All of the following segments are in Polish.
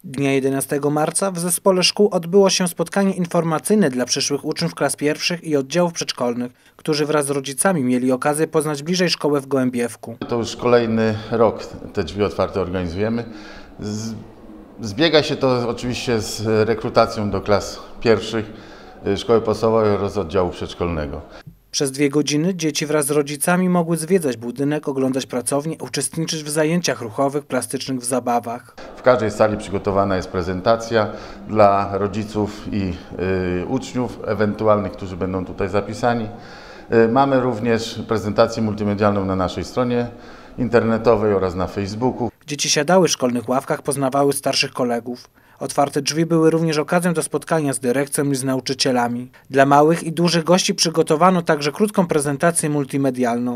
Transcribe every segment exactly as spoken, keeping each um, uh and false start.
Dnia jedenastego marca w zespole szkół odbyło się spotkanie informacyjne dla przyszłych uczniów klas pierwszych i oddziałów przedszkolnych, którzy wraz z rodzicami mieli okazję poznać bliżej szkołę w Gołębiewku. To już kolejny rok te drzwi otwarte organizujemy. Zbiega się to oczywiście z rekrutacją do klas pierwszych szkoły podstawowej oraz oddziału przedszkolnego. Przez dwie godziny dzieci wraz z rodzicami mogły zwiedzać budynek, oglądać pracownię, uczestniczyć w zajęciach ruchowych, plastycznych, w zabawach. W każdej sali przygotowana jest prezentacja dla rodziców i y, uczniów ewentualnych, którzy będą tutaj zapisani. Y, mamy również prezentację multimedialną na naszej stronie internetowej oraz na Facebooku. Dzieci siadały w szkolnych ławkach, poznawały starszych kolegów. Otwarte drzwi były również okazją do spotkania z dyrekcją i z nauczycielami. Dla małych i dużych gości przygotowano także krótką prezentację multimedialną.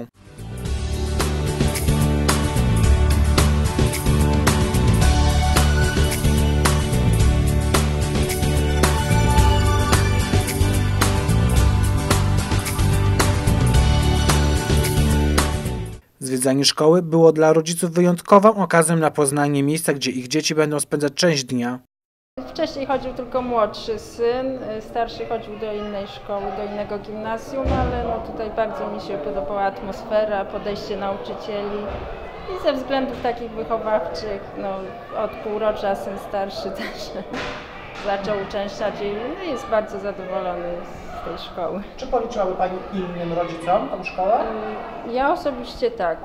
Zwiedzanie szkoły było dla rodziców wyjątkową okazją na poznanie miejsca, gdzie ich dzieci będą spędzać część dnia. Wcześniej chodził tylko młodszy syn, starszy chodził do innej szkoły, do innego gimnazjum, ale no tutaj bardzo mi się podobała atmosfera, podejście nauczycieli i ze względów takich wychowawczych, no od półrocza syn starszy też zaczął uczęszczać i no, jest bardzo zadowolony z tej szkoły. Czy policzyłaby Pani innym rodzicom tą szkołę? Ja osobiście tak.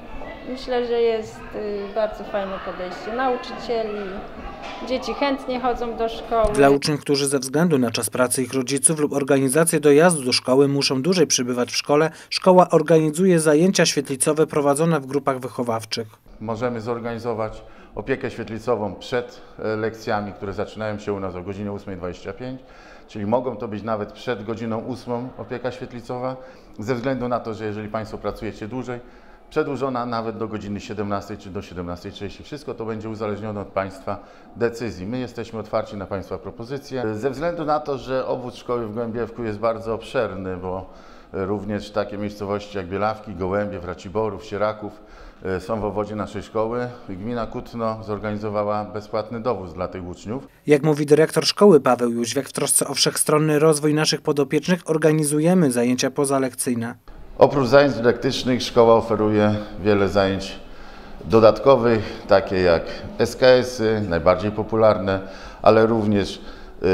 Myślę, że jest bardzo fajne podejście nauczycieli. Dzieci chętnie chodzą do szkoły. Dla uczniów, którzy ze względu na czas pracy ich rodziców lub organizację dojazdu do szkoły muszą dłużej przebywać w szkole, szkoła organizuje zajęcia świetlicowe prowadzone w grupach wychowawczych. Możemy zorganizować opiekę świetlicową przed lekcjami, które zaczynają się u nas o godzinie ósmej dwadzieścia pięć, czyli mogą to być nawet przed godziną ósmą opieka świetlicowa, ze względu na to, że jeżeli Państwo pracujecie dłużej, przedłużona nawet do godziny siedemnastej czy do siedemnastej trzydzieści. Wszystko to będzie uzależnione od Państwa decyzji. My jesteśmy otwarci na Państwa propozycje. Ze względu na to, że obwód szkoły w Gołębiewku jest bardzo obszerny, bo również takie miejscowości jak Bielawki, Gołębiew, Raciborów, Sieraków są w obwodzie naszej szkoły. Gmina Kutno zorganizowała bezpłatny dowóz dla tych uczniów. Jak mówi dyrektor szkoły Paweł Jóźwiak, w trosce o wszechstronny rozwój naszych podopiecznych organizujemy zajęcia pozalekcyjne. Oprócz zajęć dydaktycznych szkoła oferuje wiele zajęć dodatkowych, takie jak S K S-y, najbardziej popularne, ale również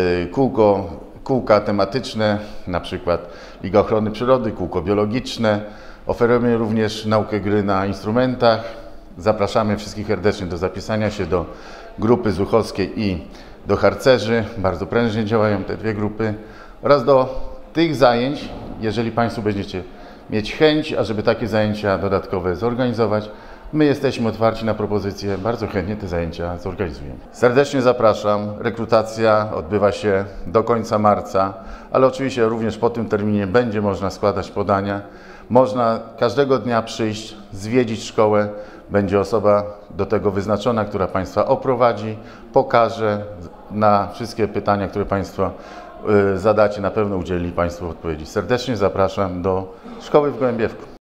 kółko, kółka tematyczne, na przykład Liga Ochrony Przyrody, kółko biologiczne. Oferujemy również naukę gry na instrumentach. Zapraszamy wszystkich serdecznie do zapisania się do grupy zuchowskiej i do harcerzy. Bardzo prężnie działają te dwie grupy. Oraz do tych zajęć, jeżeli Państwo będziecie mieć chęć, ażeby takie zajęcia dodatkowe zorganizować, my jesteśmy otwarci na propozycje, bardzo chętnie te zajęcia zorganizujemy. Serdecznie zapraszam, rekrutacja odbywa się do końca marca, ale oczywiście również po tym terminie będzie można składać podania. Można każdego dnia przyjść, zwiedzić szkołę, będzie osoba do tego wyznaczona, która Państwa oprowadzi, pokaże, na wszystkie pytania, które Państwo zadacie, na pewno udzieli Państwu odpowiedzi. Serdecznie zapraszam do szkoły w Gołębiewku.